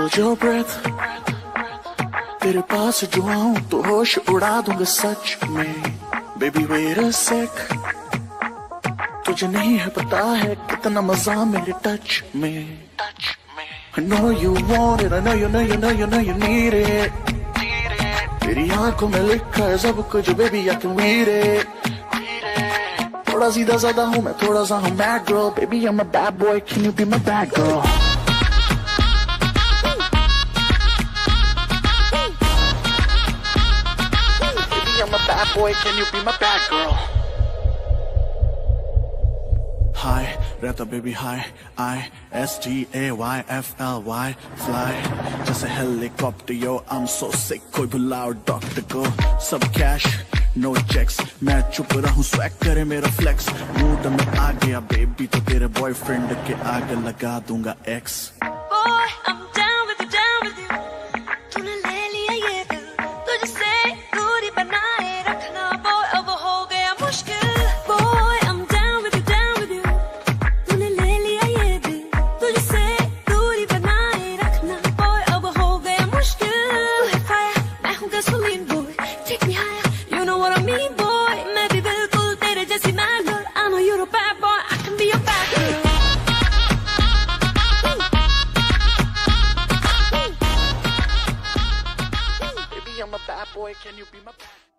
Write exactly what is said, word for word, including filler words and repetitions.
hold your breath, तेरे पास जो आऊं तो होश उड़ा दूंगा सच में। Baby wait a sec, तुझे नहीं है पता है कितना मजा मेरे टच में। I know you want it, I know you know you know you know you need it, तेरी आंखों में लिखा है सब कुछ baby I can read it। थोड़ा सीधा साधा हूँ मैं, थोड़ा सा हूँ bad girl, baby I'm a bad boy, can you be my bad girl? Baby I'm a bad boy, can you be my bad girl? Hi, रहता baby hi, I S T A Y F L Y, fly जैसे helicopter yo, I'm so sick, कोई बुलाओ doctor को। सब cash, no checks, मैं चुप रहूं swag करे मेरा flex, मूड में आ गया baby तो तेरे boyfriend के आगे लगा दूंगा X। Boy, I'm down with you, down with you, तूने ले लिया ये दिल, तुझसे दूरी बनाए रखना boy अब हो गया मुश्किल। Boy, I'm down with you, down with you, तूने ले लिया ये दिल, तुझसे दूरी बनाए रखना boy अब हो गया मुश्किल। तू है fire, मैं हूँ gasoline boy, take me higher, you know what I mean boy, मैं भी बिल्कुल तेरे जैसी mad girl, I know you're a bad boy, I can be your bad girl। Baby I'm a bad boy, can you be my